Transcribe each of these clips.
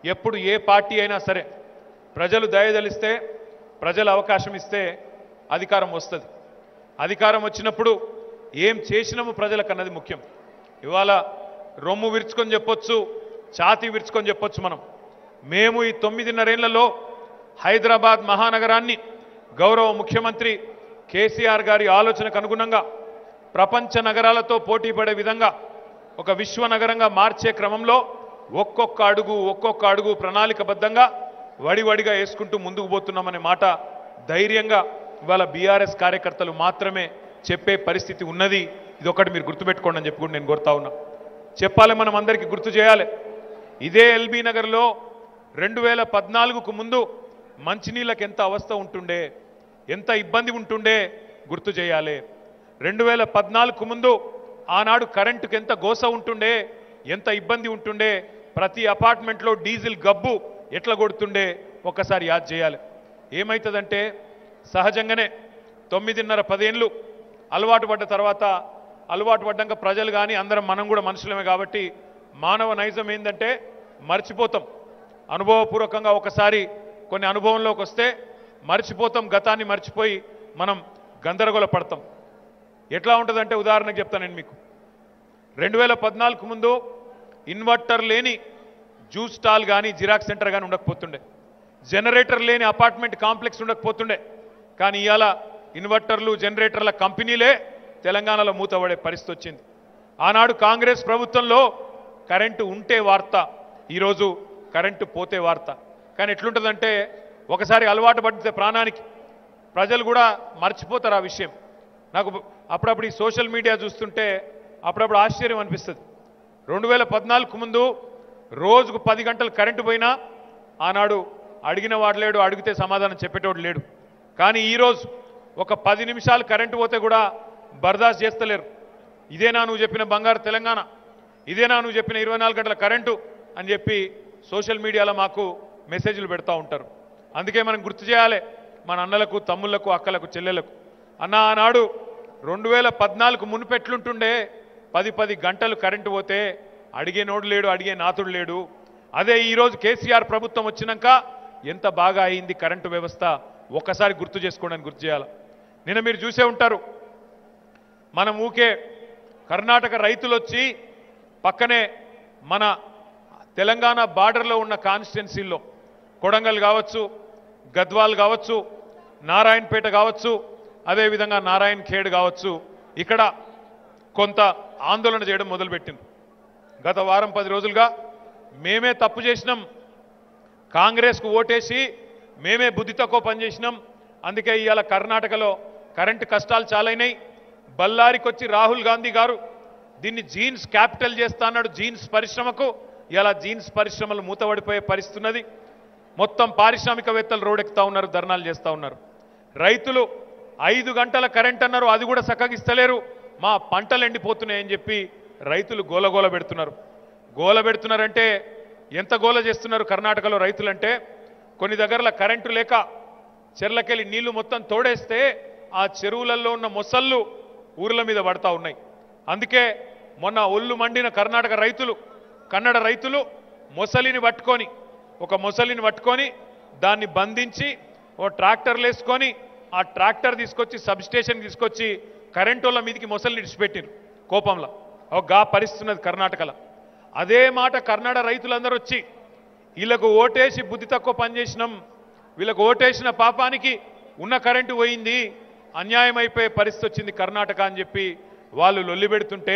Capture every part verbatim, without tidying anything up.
ఎప్పుడు ఏ పార్టీ అయినా సరే ప్రజలు దయదలిస్తే ప్రజలు అవకాశం ఇస్తే అధికారం వస్తుంది. అధికారం వచ్చినప్పుడు ఏం చేసినాము ప్రజలకన్నది ముఖ్యం. ఇవాళ రొమ్ము విరుచుకొని చెప్పొచ్చు, ఛాతీ విరుచుకొని చెప్పొచ్చు. మనం మేము ఈ తొమ్మిదిన్నరేళ్లలో హైదరాబాద్ మహానగరాన్ని గౌరవ ముఖ్యమంత్రి కేసీఆర్ గారి ఆలోచనకు అనుగుణంగా ప్రపంచ నగరాలతో పోటీ పడే విధంగా ఒక విశ్వ నగరంగా మార్చే క్రమంలో ఒక్కొక్క అడుగు ఒక్కొక్క అడుగు ప్రణాళికబద్ధంగా వడివడిగా వేసుకుంటూ ముందుకు పోతున్నామనే మాట ధైర్యంగా ఇవాళ బీఆర్ఎస్ కార్యకర్తలు మాత్రమే చెప్పే పరిస్థితి ఉన్నది. ఇది ఒకటి మీరు గుర్తుపెట్టుకోండి అని చెప్పి కూడా నేను కోరుతా ఉన్నా. చెప్పాలి, మనం అందరికీ గుర్తు చేయాలి. ఇదే ఎల్బీ నగర్లో రెండు వేల పద్నాలుగుకు ముందు మంచినీళ్ళకి ఎంత అవస్థ ఉంటుండే, ఎంత ఇబ్బంది ఉంటుండే గుర్తు చేయాలి. రెండు వేల పద్నాలుగుకు ముందు ఆనాడు కరెంటుకి ఎంత గోస ఉంటుండే, ఎంత ఇబ్బంది ఉంటుండే, ప్రతి అపార్ట్మెంట్లో డీజిల్ గబ్బు ఎట్లా కొడుతుండే ఒక్కసారి యాద్ చేయాలి. ఏమవుతుందంటే సహజంగానే తొమ్మిదిన్నర పదేళ్ళు అలవాటు పడ్డ తర్వాత అలవాటు పడ్డాక ప్రజలు కానీ అందరం మనం కూడా మనుషులమే కాబట్టి మానవ నైజం ఏంటంటే మర్చిపోతాం. అనుభవపూర్వకంగా ఒకసారి కొన్ని అనుభవంలోకి వస్తే మర్చిపోతాం, గతాన్ని మర్చిపోయి మనం గందరగోళ పడతాం. ఎట్లా ఉంటుందంటే ఉదాహరణకు చెప్తాను నేను మీకు. రెండు వేల పద్నాలుగు ముందు ఇన్వర్టర్ లేని జ్యూస్ స్టాల్ కానీ జిరాక్స్ సెంటర్ కానీ ఉండకపోతుండే, జనరేటర్ లేని అపార్ట్మెంట్ కాంప్లెక్స్ ఉండకపోతుండే. కానీ ఇవాళ ఇన్వర్టర్లు జనరేటర్ల కంపెనీలే తెలంగాణలో మూతపడే పరిస్థితి వచ్చింది. ఆనాడు కాంగ్రెస్ ప్రభుత్వంలో కరెంటు ఉంటే వార్త, ఈరోజు కరెంటు పోతే వార్త. కానీ ఎట్లుంటుందంటే ఒకసారి అలవాటు పడితే ప్రాణానికి ప్రజలు కూడా మర్చిపోతారు ఆ విషయం. నాకు అప్పుడప్పుడు ఈ సోషల్ మీడియా చూస్తుంటే అప్పుడప్పుడు ఆశ్చర్యం అనిపిస్తుంది. రెండు వేల పద్నాలుగు ముందు రోజుకు పది గంటలు కరెంటు పోయినా ఆనాడు అడిగిన వాడు లేడు, అడిగితే సమాధానం చెప్పేటోడు లేడు. కానీ ఈరోజు ఒక పది నిమిషాలు కరెంటు పోతే కూడా బర్దాస్త్ చేస్తలేరు. ఇదేనా నువ్వు చెప్పిన బంగారు తెలంగాణ, ఇదేనా నువ్వు చెప్పిన ఇరవై నాలుగు గంటల కరెంటు అని చెప్పి సోషల్ మీడియాలో మాకు మెసేజ్లు పెడతా ఉంటారు. అందుకే మనం గుర్తు చేయాలి మన అన్నలకు, తమ్ముళ్లకు, అక్కలకు, చెల్లెలకు. అన్న ఆనాడు రెండు వేల పద్నాలుగు మునుపెట్లుంటుండే పది పది గంటలు కరెంటు పోతే అడిగే నోడు లేడు, అడిగే నాతుడు లేడు. అదే ఈరోజు కేసీఆర్ ప్రభుత్వం వచ్చినాక ఎంత బాగా అయింది కరెంటు వ్యవస్థ ఒక్కసారి గుర్తు చేసుకోవడానికి గుర్తు చేయాలి. నిన్న మీరు చూసే ఉంటారు, మనం ఊకే కర్ణాటక రైతులు వచ్చి పక్కనే మన తెలంగాణ బార్డర్లో ఉన్న కాన్స్టిట్యున్సీల్లో కొడంగల్ కావచ్చు, గద్వాల్ కావచ్చు, నారాయణపేట కావచ్చు, అదేవిధంగా నారాయణ ఖేడ్ కావచ్చు, ఇక్కడ కొంత ఆందోళన చేయడం మొదలుపెట్టింది. గత వారం పది రోజులుగా మేమే తప్పు చేసినాం, కాంగ్రెస్కు ఓటేసి మేమే బుద్ధి తక్కువ పనిచేసినాం, అందుకే ఇవాళ కర్ణాటకలో కరెంటు కష్టాలు చాలైనాయి. బళ్ళారికి వచ్చి రాహుల్ గాంధీ గారు దీన్ని జీన్స్ క్యాపిటల్ చేస్తా అన్నాడు. జీన్స్ పరిశ్రమకు ఇలా జీన్స్ పరిశ్రమలు మూతపడిపోయే పరిస్థితి ఉన్నది. మొత్తం పారిశ్రామికవేత్తలు రోడ్డెక్కుతా ఉన్నారు, ధర్నాలు చేస్తూ ఉన్నారు. రైతులు ఐదు గంటల కరెంట్ అన్నారు, అది కూడా చక్కగిస్తలేరు, మా పంటలు ఎండిపోతున్నాయని చెప్పి రైతులు గోలగోల పెడుతున్నారు. గోల పెడుతున్నారంటే ఎంత గోల చేస్తున్నారు కర్ణాటకలో రైతులంటే, కొన్ని దగ్గరలో కరెంటు లేక చెర్లకెళ్ళి నీళ్లు మొత్తం తోడేస్తే ఆ చెరువులలో ఉన్న మొసళ్ళు ఊర్ల మీద పడతా ఉన్నాయి. అందుకే మొన్న ఒళ్ళు మండిన కర్ణాటక రైతులు, కన్నడ రైతులు మొసలిని పట్టుకొని ఒక మొసలిని పట్టుకొని దాన్ని బంధించి ఓ ట్రాక్టర్లు వేసుకొని ఆ ట్రాక్టర్ తీసుకొచ్చి సబ్ స్టేషన్ తీసుకొచ్చి కరెంటు వాళ్ళ మీదకి మొసలిని ఇడిచిపెట్టిరు కోపంలో. ఒక గా పరిస్తున్నది కర్ణాటకలో. అదే మాట కన్నడ రైతులందరూ వచ్చి వీళ్ళకు ఓటేసి బుద్ధి తక్కువ పనిచేసినాం, వీళ్ళకు ఓటేసిన పాపానికి ఉన్న కరెంటు పోయింది, అన్యాయం అయిపోయే పరిస్థితి వచ్చింది కర్ణాటక అని చెప్పి వాళ్ళు లొల్లి పెడుతుంటే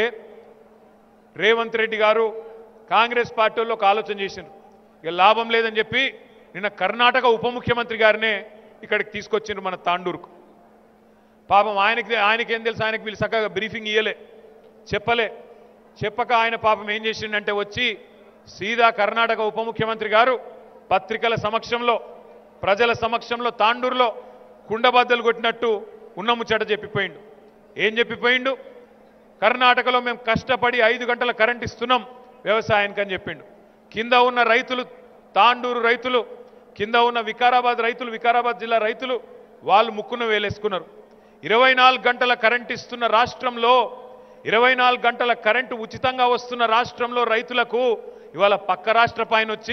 రేవంత్ రెడ్డి గారు కాంగ్రెస్ పార్టీలో ఒక ఆలోచన చేసిండ్రు. ఇక లాభం లేదని చెప్పి నిన్న కర్ణాటక ఉప ముఖ్యమంత్రి గారినే ఇక్కడికి తీసుకొచ్చిండ్రు మన తాండూరుకు. పాపం ఆయనకి ఆయనకేం తెలుసు, ఆయనకి వీళ్ళు చక్కగా బ్రీఫింగ్ ఇయ్యలే, చెప్పలే. చెప్పక ఆయన పాపం ఏం చేసిండంటే వచ్చి సీదా కర్ణాటక ఉప ముఖ్యమంత్రి గారు పత్రికల సమక్షంలో, ప్రజల సమక్షంలో తాండూరులో కుండబద్దలు కొట్టినట్టు ఉన్న ముచ్చట చెప్పిపోయిండు. ఏం చెప్పిపోయిండు? కర్ణాటకలో మేము కష్టపడి ఐదు గంటల కరెంట్ ఇస్తున్నాం వ్యవసాయానికి అని చెప్పిండు. కింద ఉన్న రైతులు, తాండూరు రైతులు, కింద ఉన్న వికారాబాద్ రైతులు, వికారాబాద్ జిల్లా రైతులు వాళ్ళు ముక్కున వేలేసుకున్నారు. ఇరవై నాలుగు గంటల కరెంట్ ఇస్తున్న రాష్ట్రంలో, ఇరవై నాలుగు గంటల కరెంటు ఉచితంగా వస్తున్న రాష్ట్రంలో రైతులకు ఇవాళ పక్క రాష్ట్ర పైన వచ్చి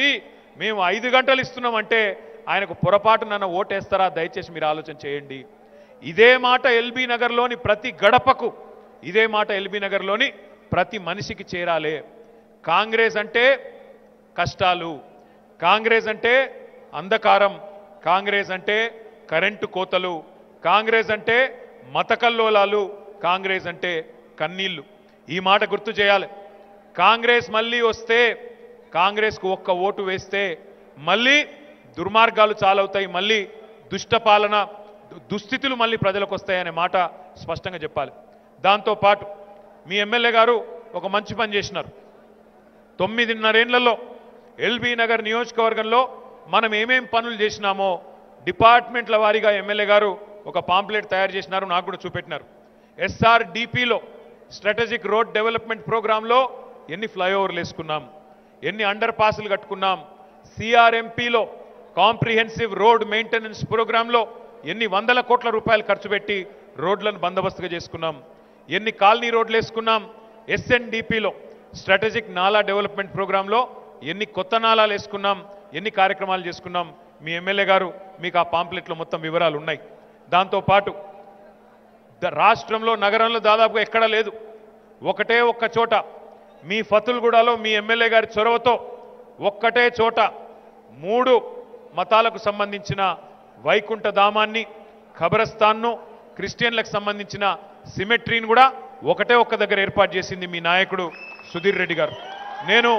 మేము ఐదు గంటలు ఇస్తున్నామంటే ఆయనకు పొరపాటు నన్ను ఓటేస్తారా? దయచేసి మీరు ఆలోచన చేయండి. ఇదే మాట ఎల్బీ నగర్లోని ప్రతి గడపకు, ఇదే మాట ఎల్బీ నగర్లోని ప్రతి మనిషికి చేరాలే. కాంగ్రెస్ అంటే కష్టాలు, కాంగ్రెస్ అంటే అంధకారం, కాంగ్రెస్ అంటే కరెంటు కోతలు, కాంగ్రెస్ అంటే మతకల్లోలాలు, కాంగ్రెస్ అంటే కన్నీళ్లు. ఈ మాట గుర్తు చేయాలి. కాంగ్రెస్ మళ్ళీ వస్తే, కాంగ్రెస్కు ఒక్క ఓటు వేస్తే మళ్ళీ దుర్మార్గాలు చాలవుతాయి, మళ్ళీ దుష్టపాలన దుస్థితులు మళ్ళీ ప్రజలకు వస్తాయనే మాట స్పష్టంగా చెప్పాలి. దాంతోపాటు మీ ఎమ్మెల్యే గారు ఒక మంచి పని చేసినారు. తొమ్మిదిన్నరేళ్లలో ఎల్బీ నగర్ నియోజకవర్గంలో మనం ఏమేం పనులు చేసినామో డిపార్ట్మెంట్ల వారీగా ఎమ్మెల్యే గారు ఒక పాంప్లెట్ తయారు చేసినారు, నాకు కూడా చూపెట్టినారు. ఎస్ఆర్డిపిలో స్ట్రాటజిక్ రోడ్ డెవలప్మెంట్ ప్రోగ్రాంలో ఎన్ని ఫ్లైఓవర్లు వేసుకున్నాం, ఎన్ని అండర్ పాసులు కట్టుకున్నాం, సిఆర్ఎంపీలో కాంప్రిహెన్సివ్ రోడ్ మెయింటెనెన్స్ ప్రోగ్రాంలో ఎన్ని వందల కోట్ల రూపాయలు ఖర్చు పెట్టి రోడ్లను బందోబస్తుగా చేసుకున్నాం, ఎన్ని కాలనీ రోడ్లు వేసుకున్నాం, ఎస్ఎన్డిపిలో స్ట్రాటజిక్ నాలా డెవలప్మెంట్ ప్రోగ్రాంలో ఎన్ని కొత్త నాలాలు వేసుకున్నాం, ఎన్ని కార్యక్రమాలు చేసుకున్నాం. మీ ఎమ్మెల్యే గారు మీకు ఆ పాంప్లెట్లో మొత్తం వివరాలు ఉన్నాయి. దాంతోపాటు రాష్ట్రంలో నగరంలో దాదాపుగా ఎక్కడా లేదు, ఒకటే ఒక్క చోట మీ ఫతుల్గూడలో మీ ఎమ్మెల్యే గారి చొరవతో ఒక్కటే చోట మూడు మతాలకు సంబంధించిన వైకుంఠ ధామాన్ని, ఖబరస్థాన్ను, క్రిస్టియన్లకు సంబంధించిన సిమెట్రీని కూడా ఒకటే ఒక్క దగ్గర ఏర్పాటు చేసింది మీ నాయకుడు సుధీర్ రెడ్డి గారు. నేను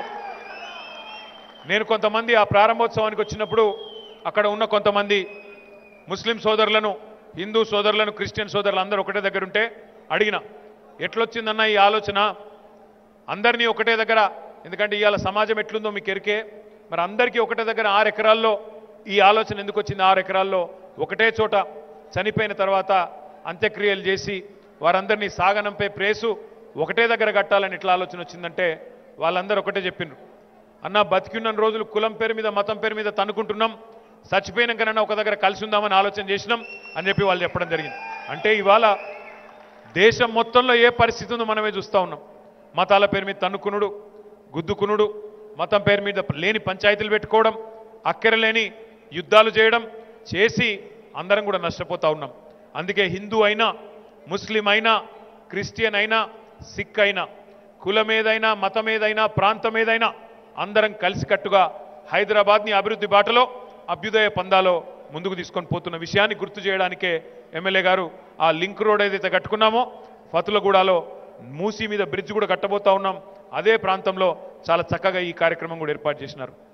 నేను కొంతమంది ఆ ప్రారంభోత్సవానికి వచ్చినప్పుడు అక్కడ ఉన్న కొంతమంది ముస్లిం సోదరులను, హిందూ సోదరులను, క్రిస్టియన్ సోదరులు అందరూ ఒకటే దగ్గర ఉంటే అడిగిన, ఎట్లొచ్చిందన్న ఈ ఆలోచన అందరినీ ఒకటే దగ్గర, ఎందుకంటే ఇవాళ సమాజం ఎట్లుందో మీకు ఎరికే, మరి అందరికీ ఒకటే దగ్గర ఆరు ఎకరాల్లో ఈ ఆలోచన ఎందుకు వచ్చింది? ఆరు ఎకరాల్లో ఒకటే చోట చనిపోయిన తర్వాత అంత్యక్రియలు చేసి వారందరినీ సాగనంపే ప్రేసు ఒకటే దగ్గర కట్టాలని ఎట్లా ఆలోచన వచ్చిందంటే వాళ్ళందరూ ఒకటే చెప్పిండ్రు, అన్న బతికున్న రోజులు కులం పేరు మీద, మతం పేరు మీద తన్నుకుంటున్నాం, చచ్చిపోయినాకనన్నా ఒక దగ్గర కలిసి ఉందామని ఆలోచన చేసినాం అని చెప్పి వాళ్ళు చెప్పడం జరిగింది. అంటే ఇవాళ దేశం మొత్తంలో ఏ పరిస్థితి ఉందో మనమే చూస్తూ ఉన్నాం. మతాల పేరు మీద తన్నుకునుడు, గుద్దుకునుడు, మతం పేరు మీద లేని పంచాయతీలు పెట్టుకోవడం, అక్కరలేని యుద్ధాలు చేయడం చేసి అందరం కూడా నష్టపోతూ ఉన్నాం. అందుకే హిందూ అయినా, ముస్లిం అయినా, క్రిస్టియన్ అయినా, సిక్ అయినా, కులం ఏదైనా, మతం ఏదైనా, ప్రాంతం ఏదైనా అందరం కలిసికట్టుగా హైదరాబాద్ని అభివృద్ధి బాటలో, అభ్యుదయ పందాలో ముందుకు తీసుకొని పోతున్న విషయాన్ని గుర్తు చేయడానికే ఎమ్మెల్యే గారు ఆ లింక్ రోడ్ ఏదైతే కట్టుకున్నామో ఫతులగూడలో మూసీ మీద బ్రిడ్జ్ కూడా కట్టబోతా ఉన్నాం, అదే ప్రాంతంలో చాలా చక్కగా ఈ కార్యక్రమం కూడా ఏర్పాటు చేసినారు.